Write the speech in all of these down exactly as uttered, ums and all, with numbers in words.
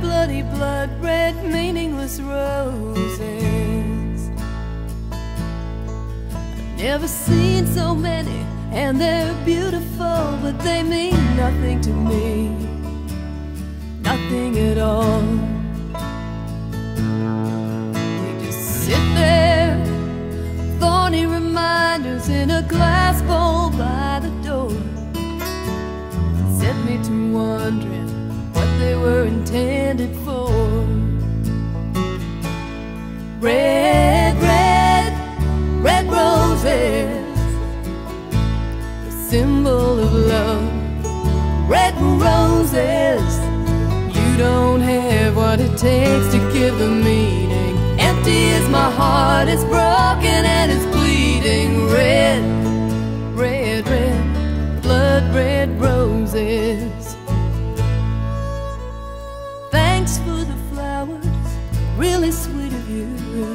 bloody blood red, meaningless roses. I've never seen so many, and they're beautiful, but they mean nothing to me, nothing at all. They just sit there, thorny reminders in a glass bowl by the door, set me to wondering what they were intended for. Red, red, red roses, the symbol of love. Red roses, you don't have what it takes to give them meaning. Empty as my heart is broken and it's bleeding. Red, red, red, blood red roses. Thanks for the flowers, really sweet of you.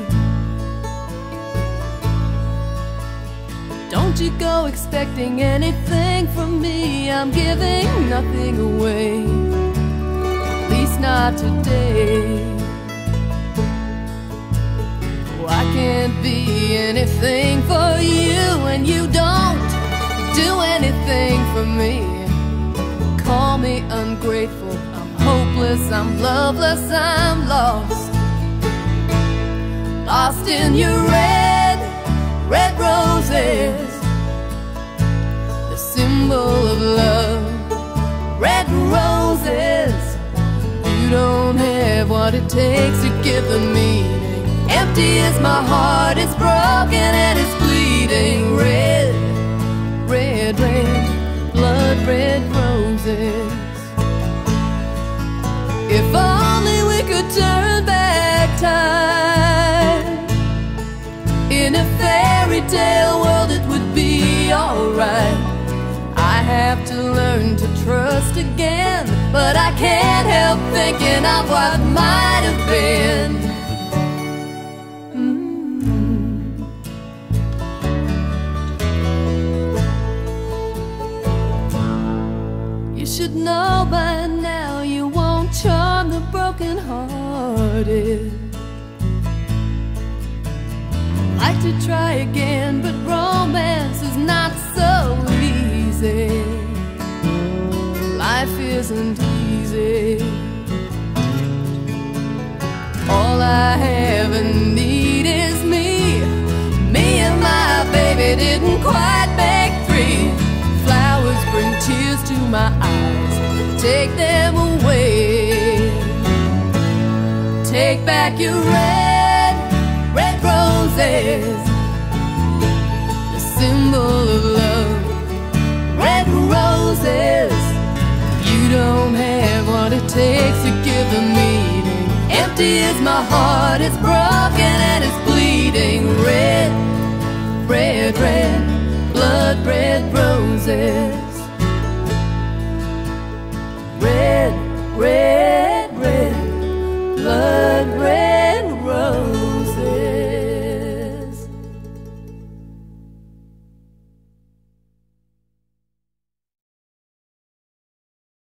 Don't you go expecting anything from me, I'm giving nothing away, at least not today. Oh, I can't be anything for you, and you don't do anything for me. Call me ungrateful, I'm hopeless, I'm loveless, I'm lost. Lost in your red, red roses, the symbol of love. Red roses, you don't have what it takes to give them meaning. Empty as my heart is broken and it's bleeding. Red, red, red, blood red roses. If only we could turn back time, in a fairy tale world it would be alright. I have to learn to trust again, but I can't help thinking of what might have been. mm. You should know by now you won't charm the broken-hearted. Like to try again, but romance is not so easy. Life isn't easy. All I have and need is me. Me and my baby didn't quite make three. Flowers bring tears to my eyes, take them away. Take back your red, red roses, the symbol of love. Red roses, you don't have what it takes to give them meaning. Empty as my heart is broken and it's bleeding. Red, red, red, blood red roses.